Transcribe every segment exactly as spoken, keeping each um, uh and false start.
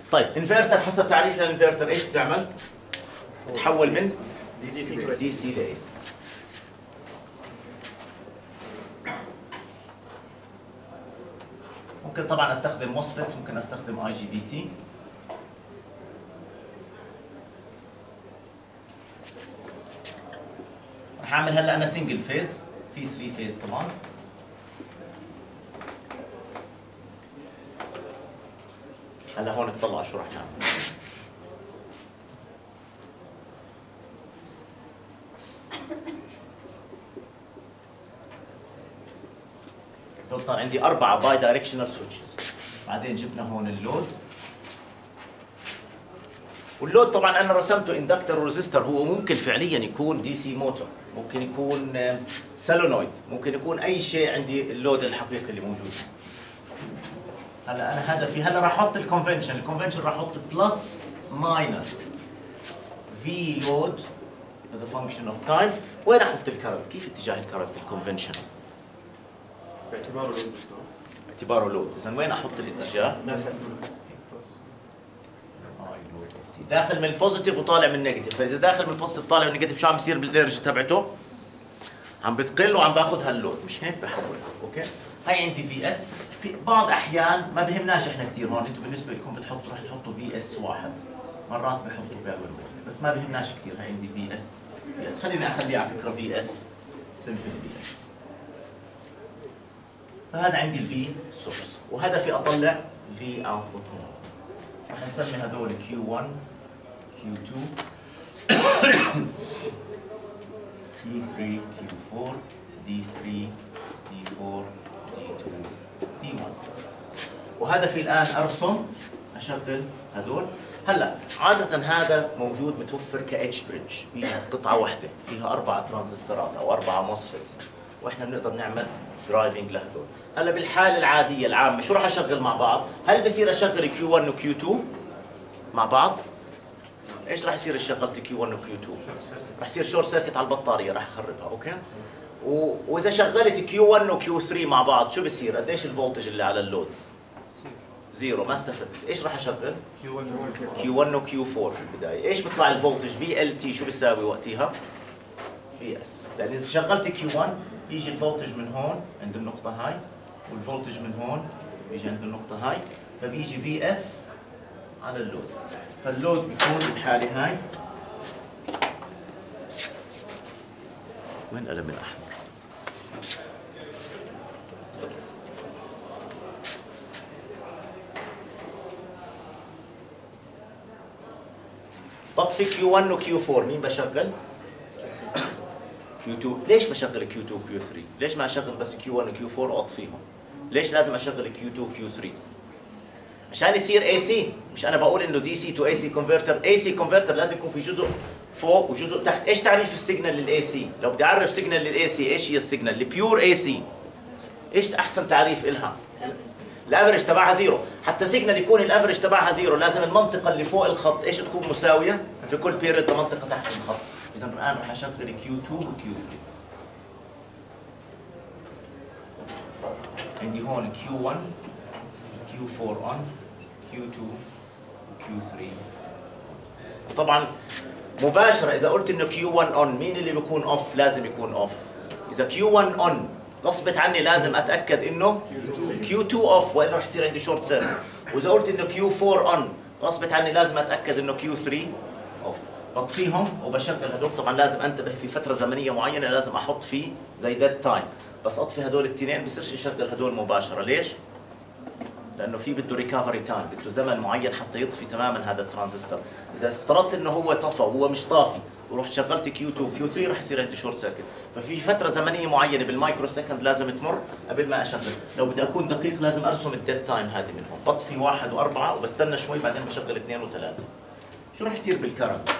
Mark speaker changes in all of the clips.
Speaker 1: طيب انفرتر حسب تعريفنا الانفرتر ايش بتعمل؟ بتحول من دي سي ل اي سي. ممكن طبعا استخدم موسفيتس، ممكن استخدم اي جي بي تي. رح اعمل هلا انا سنجل فيز، في ثري فيز طبعا. هلا هون اطلع شو رح نعمل. دول صار عندي أربعة باي دايركشنال سويتشز. بعدين جبنا هون اللود. واللود طبعا أنا رسمته اندكتر وريزستر، هو ممكن فعليا يكون دي سي موتور، ممكن يكون سولينويد، ممكن يكون أي شيء عندي اللود الحقيقي اللي موجود. هلا أنا هدفي هلا راح أحط الكونفنشن، الكونفنشن راح أحط بلس ماينس في لود as a function of time. وين أحط الكرنت؟ كيف اتجاه الكرنت الكونفنشن؟
Speaker 2: باعتباره لود.
Speaker 1: باعتباره لود، اذا وين احط الاتجاه؟ داخل من البوزيتيف وطالع من النيجاتيف، فاذا داخل من البوزيتيف طالع من النيجاتيف شو عم بيصير بالانرجي تبعته؟ عم بتقل وعم باخذ هاللود، مش هيك بحولها، اوكي؟ هي عندي في اس، في بعض احيان ما بهمناش احنا كثير هون، انتم بالنسبه لكم بتحطوا رح تحطوا في اس واحد، مرات بحطوا باور لود، بس ما بهمناش كثير. هي عندي في اس، في اس خليني اخليها على فكره في اس سمبل في اس. فهذا عندي الفي سورس، وهدفي اطلع في اوتبوت هون. رح نسمي هدول كيو واحد كيو اثنين كيو ثري كيو أربعة دي ثري دي أربعة دي اثنين دي واحد. وهدفي الان ارسم اشغل هدول. هلا عاده هذا موجود متوفر كاتش بريدج، فيها قطعه واحده فيها اربع ترانزستورات او اربعه موسفيتس، واحنا بنقدر نعمل درايفنج لهدول. هلا بالحاله العاديه العامه شو راح اشغل مع بعض؟ هل بصير اشغل كيو واحد وكيو اثنين مع بعض؟ ايش راح يصير شغلت كيو واحد وكيو اثنين؟ راح يصير شورت سيركت على البطاريه، راح اخربها، اوكي؟ و... واذا شغلت كيو واحد وكيو ثري مع بعض شو بصير؟ قديش الفولتج اللي على اللود؟ زيرو، ما استفدت. ايش راح اشغل؟ كيو واحد وكيو أربعة في البدايه. ايش بيطلع الفولتج؟ في ال تي شو بيساوي وقتها؟ في اس، لان اذا شغلت كيو واحد بيجي الفولتج من هون عند النقطه هاي، والفولتج من هون بيجي عند النقطه هاي، فبيجي في اس على اللود. فاللود بيكون بالحاله هاي. وين قلم الاحمر؟ بطفي كيو واحد وكيو أربعة، مين بشغل؟ كيو اثنين. ليش بشغل كيو اثنين وكيو ثري؟ ليش ما اشغل بس كيو واحد وكيو أربعة واطفيهم؟ ليش لازم اشغل كيو اثنين وكيو ثري؟ عشان يصير اي سي، مش انا بقول انه دي سي تو اي سي كونفرتر، اي سي كونفرتر لازم يكون في جزء فوق وجزء تحت. ايش تعريف السيجنال للاي سي؟ لو بدي اعرف سيجنال للاي سي، ايش هي السيجنال؟ البيور اي سي. ايش احسن تعريف لها؟ الافرج تبعها زيرو. حتى سيجنال يكون الافرج تبعها زيرو لازم المنطقه اللي فوق الخط ايش تكون مساويه في كل بيريد لمنطقه تحت الخط. اذا الان رح اشغل كيو اثنين وكيو ثري. عندي هون كيو واحد كيو أربعة اون، كيو اثنين كيو ثري. وطبعا مباشره اذا قلت انه كيو واحد اون، مين اللي بيكون اوف؟ لازم يكون اوف. اذا كيو واحد اون غصبت عني لازم اتاكد انه كيو اثنين اوف، والا رح يصير عندي شورت سيركت. واذا قلت انه كيو أربعة اون غصبت عني لازم اتاكد انه كيو ثري اوف. بطفيهم وبشغل هدول. طبعا لازم انتبه في فتره زمنيه معينه لازم احط فيه زي ديد تايم، بس اطفي هدول الاثنين بصيرش اشغل هدول مباشره. ليش؟ لانه في بده ريكفري تايم، بده زمن معين حتى يطفي تماما هذا الترانزستور. اذا افترضت انه هو طفى وهو مش طافي ورحت شغلت كيو اثنين كيو ثري رح يصير عندي شورت سيركت. ففي فتره زمنيه معينه بالمايكرو سكند لازم تمر قبل ما اشغل. لو بدي اكون دقيق لازم ارسم الديد تايم هذه منهم. بطفي واحد واربعه وبستنى شوي بعدين بشغل اثنين وثلاثه. شو رح يصير بالكرنت؟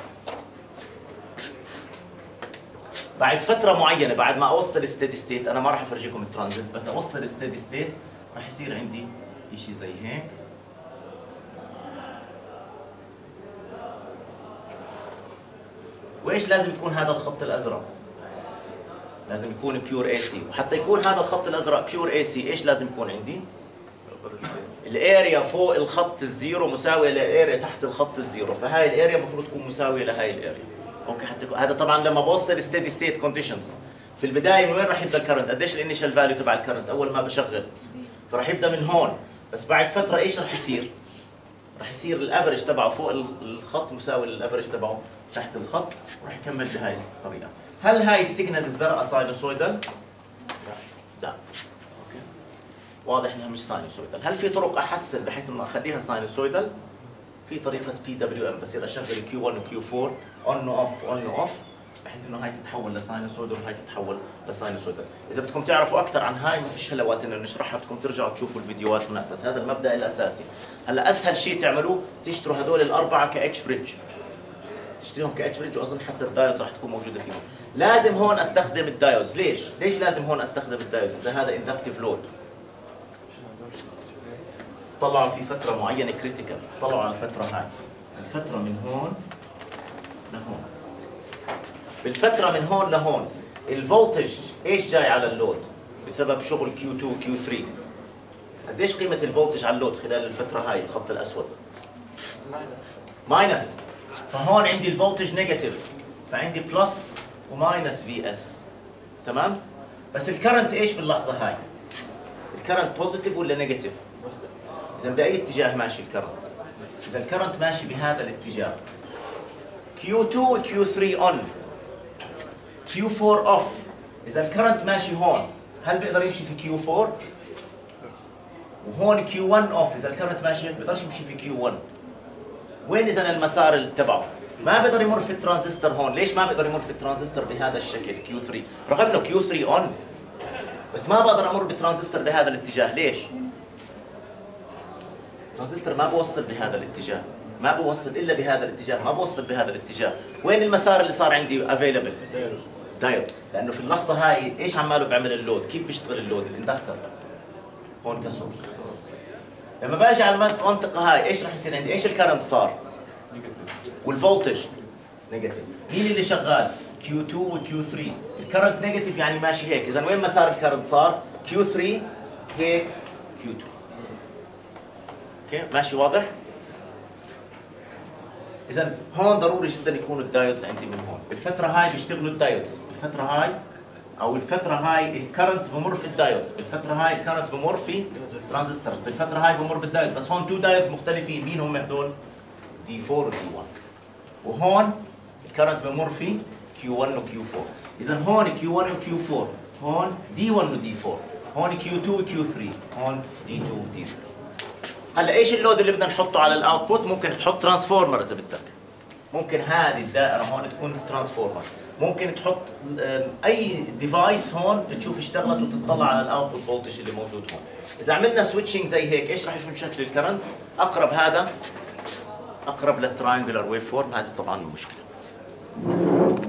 Speaker 1: بعد فتره معينه، بعد ما اوصل ستيدي ستيت، انا ما راح افرجيكم الترانزيت، بس اوصل ستيدي ستيت رح يصير عندي شيء زي هيك. وايش لازم يكون هذا الخط الازرق؟ لازم يكون بيور اي سي. وحتى يكون هذا الخط الازرق بيور اي سي ايش لازم يكون عندي؟ الاريا فوق الخط الزيرو مساويه للاريا تحت الخط الزيرو، فهاي الاريا المفروض تكون مساويه لهاي الاريا. اوكي حتى هذا طبعا لما بوصل ستيدي ستيت كونديشنز. في البدايه من وين راح يبدا الكرنت؟ قديش الانيشال فاليو تبع الكرنت اول ما بشغل؟ فراح يبدا من هون، بس بعد فتره ايش راح يصير؟ راح يصير الافرج تبعه فوق الخط مساوي للافرج تبعه تحت الخط، وراح يكمل بهاي الطريقه. هل هاي السيجنال الزرقاء ساينوسويدال؟ لا. اوكي. واضح انها مش ساينوسويدال. هل في طرق احسن بحيث انه اخليها ساينوسويدال؟ في طريقه بي دبليو ام، بصير اشغل كيو واحد وكيو أربعة اون اوف اون اوف بحيث انه هاي تتحول لساينوسويدال وهاي تتحول لساينوسويدال. اذا بدكم تعرفوا اكثر عن هاي ما فيش هلا وقت انه نشرحها، بدكم ترجعوا تشوفوا الفيديوهات هناك، بس هذا المبدا الاساسي. هلا اسهل شيء تعملوه تشتروا هدول الاربعه كاتش بريدج. تشتريهم كاتش بريدج، واظن حتى الدايودز راح تكون موجوده فيهم. لازم هون استخدم الدايودز، ليش؟ ليش لازم هون استخدم الدايودز؟ اذا هذا اندكتيف لود. طلعوا في فتره معينه كريتيكال، طلعوا على الفتره هاي. الفتره من هون لهون. بالفتره من هون لهون الفولتج ايش جاي على اللود؟ بسبب شغل كيو اثنين كيو ثلاثة. قديش قيمه الفولتج على اللود خلال الفتره هاي الخط الاسود؟ ماينس. ماينس. فهون عندي الفولتج نيجاتيف، فعندي بلس وماينس في اس. تمام؟ بس الكرنت ايش باللحظه هاي؟ الكرنت بوزيتيف ولا نيجاتيف؟ اذا باي اتجاه ماشي الكرنت؟ اذا الكرنت ماشي بهذا الاتجاه كيو اثنين و كيو ثلاثة اون، كيو أربعة اوف. اذا الكرنت ماشي هون هل بيقدر يمشي في كيو أربعة؟ وهون كيو واحد اوف، اذا الكرنت ماشي هيك بيقدرش يمشي في كيو واحد. وين اذا المسار اللي تبعه؟ ما بيقدر يمر في الترانزستور هون، ليش ما بيقدر يمر في الترانزستور بهذا الشكل كيو ثلاثة؟ رغم انه كيو ثلاثة اون، بس ما بقدر امر بالترانزستور بهذا الاتجاه، ليش؟ الترانزستور ما بوصل بهذا الاتجاه، ما بوصل الا بهذا الاتجاه، ما بوصل بهذا الاتجاه. وين المسار اللي صار عندي افيلبل؟ دايود. لانه في اللحظه هاي ايش عماله بيعمل اللود؟ كيف بيشتغل اللود؟ الاندكتر هون كسور. لما باجي على المنطقه هاي ايش راح يصير عندي؟ ايش الكرنت صار؟ والفولتج نيجاتيف. مين اللي شغال؟ كيو اثنين وكيو ثلاثة. الكرنت نيجاتيف يعني ماشي هيك، اذا وين مسار الكرنت صار؟ كيو ثلاثة هيك كيو اثنين. اوكي ماشي واضح؟ اذا هون ضروري جدا يكونوا الدايودز عندي من هون. بالفتره هاي بيشتغلوا الدايودز، بالفتره هاي او الفتره هاي الكرنت بمر في الدايودز، بالفتره هاي الكرنت بمر في ترانزستور، بالفتره هاي بمر بالدايود. بس هون تو دايودز مختلفين، مين هم هدول؟ دي أربعة و دي واحد. وهون الكرنت بمر في كيو واحد وكيو أربعة. اذا هون كيو واحد وكيو أربعة، هون دي واحد ودي أربعة، هون كيو اثنين وكيو ثلاثة، هون دي اثنين ودي ثلاثة. هلا ايش اللود اللي بدنا نحطه على الاوتبوت؟ ممكن تحط ترانسفورمر اذا بدك. ممكن هذه الدائره هون تكون ترانسفورمر، ممكن تحط اي ديفايس هون تشوف اشتغلت وتطلع على الاوتبوت فولتج اللي موجود هون. اذا عملنا سويتشنج زي هيك ايش راح يكون شكل الكرنت؟ اقرب هذا اقرب للتراينجلر ويف فورم، هذه طبعا مشكله.